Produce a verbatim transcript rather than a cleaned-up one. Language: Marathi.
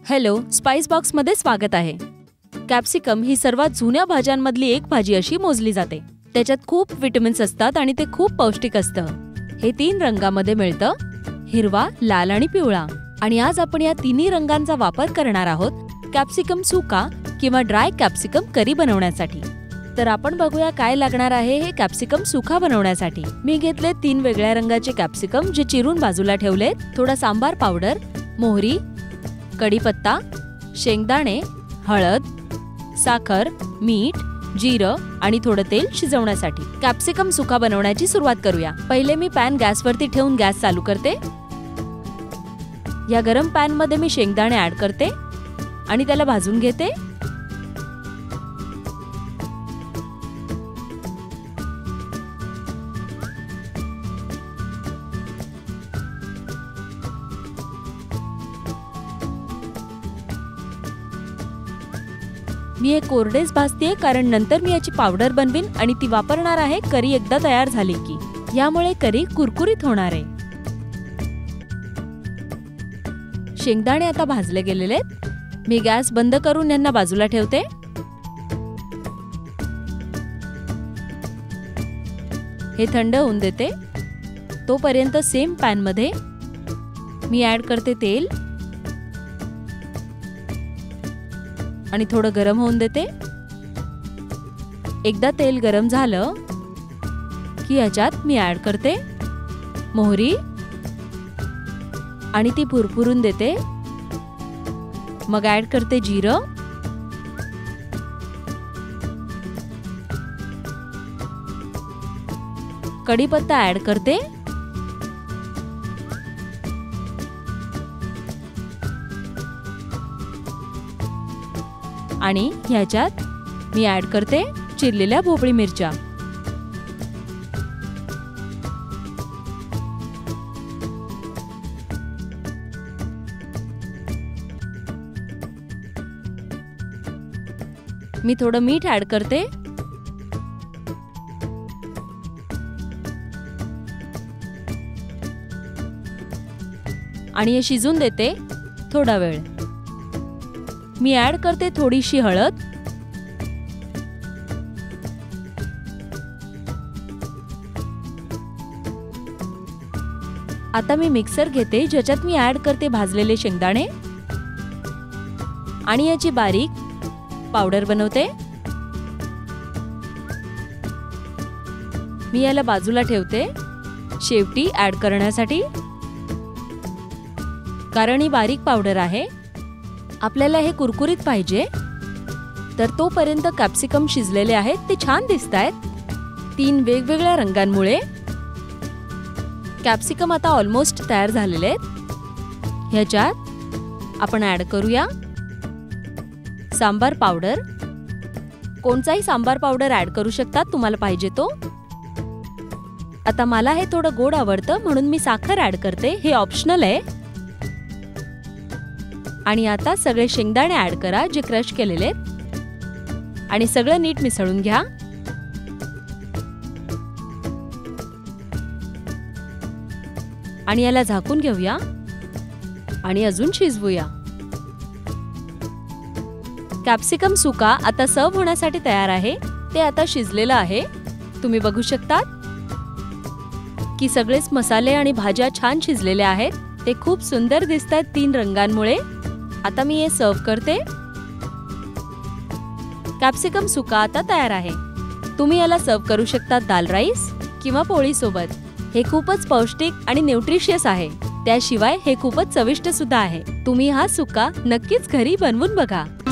हॅलो, स्पाइस बॉक्समध्ये स्वागत आहे. कॅप्सिकम ही सर्वात जुन्या भाज्यांमधली एक भाजी अशी मोजली जाते. त्याच्यात खूप विटामिन्स असतात आणि ते खूप पौष्टिक असतं. हे तीन रंगामध्ये मिळतं, हिरवा, लाल आणि पिवळा. आणि आज आपण या तिन्ही रंगांचा वापर करणार आहोत कॅप्सिकम सुका किंवा ड्राय कॅप्सिकम करी बनवण्यासाठी. तर आपण बघूया काय लागणार आहे हे कॅप्सिकम सुका बनवण्यासाठी. मी घेतले तीन वेगळ्या रंगाचे कॅप्सिकम जे चिरून बाजूला ठेवले. थोडा सांबार पावडर, मोहरी, कढीपत्ता, शेंगदाणे, हळद, साखर, मीठ, जिरं आणि थोडं तेल शिजवण्यासाठी. कॅप्सिकम सुका बनवण्याची सुरुवात करूया. पहिले मी पॅन गॅसवरती ठेवून गॅस चालू करते. या गरम पॅन मध्ये मी शेंगदाणे ऍड करते आणि त्याला भाजून घेते. मी हे कोरडेच भाजते कारण नंतर मी याची पावडर बनवीन आणि ती वापरणार आहे करी एकदा तयार झाली की. यामुळे करी कुरकुरीत होणार आहे. शेंगदाणे आता भाजले गेलेले आहेत. मी गॅस बंद करून यांना बाजूला ठेवते. हे थंड होऊन देते. तोपर्यंत सेम पॅन मध्ये मी ऍड करते तेल आणि थोडं गरम होऊन देते. एकदा तेल गरम झालं की याच्यात मी ऍड करते मोहरी आणि ती पुरपुरून देते. मग ऍड करते जिरं, कढीपत्ता ऍड करते आणि ह्याच्यात मी ऍड करते चिरलेल्या भोपळी मिरच्या. मी थोडं मीठ ऍड करते आणि हे शिजून देते थोडा वेळ. मी ऍड करते थोडीशी हळद, आता मी मिक्सर घेते ज्याच्यात मी ऍड करते भाजलेले शेंगदाणे आणि याची बारीक पावडर बनवते. मी याला बाजूला ठेवते शेवटी ऍड करण्यासाठी कारण ही बारीक पावडर आहे. आपल्याला हे कुरकुरीत पाहिजे तर तोपर्यंत कॅप्सिकम शिजलेले आहेत, ते छान दिसतायत. तीन वेगवेगळ्या रंगांमुळे कॅप्सिकम आता ऑलमोस्ट तयार झालेले आहेत. ह्याच्यात आपण ऍड करूया सांबार पावडर. कोणताही सांबार पावडर ऍड करू शकतात तुम्हाला पाहिजे तो. आता मला हे थोडं गोड आवडतं म्हणून मी साखर ऍड करते, हे ऑप्शनल आहे. आणि आता सगळे शेंगदाणे ऍड करा जे क्रश केलेले आणि सगळं नीट मिसळून घ्या. आणि याला झाकून घेऊया आणि अजून शिजवूया. कॅप्सिकम सुका आता सर्व होण्यासाठी तयार आहे. ते आता शिजलेलं आहे. तुम्ही बघू शकता की सगळेच मसाले आणि भाज्या छान शिजलेल्या आहेत. ते खूप सुंदर दिसतात तीन रंगांमुळे. आता मी हे सर्व करते. कॅप्सिकम सुका आता तयार आहे. तुम्ही याला सर्व करू शकता दाल राईस किंवा पोळी सोबत. हे खूपच पौष्टिक आणि न्यूट्रिशियस आहे. त्याशिवाय हे खूपच चविष्ट सुद्धा आहे. तुम्ही हा सुका नक्कीच घरी बनवून बघा.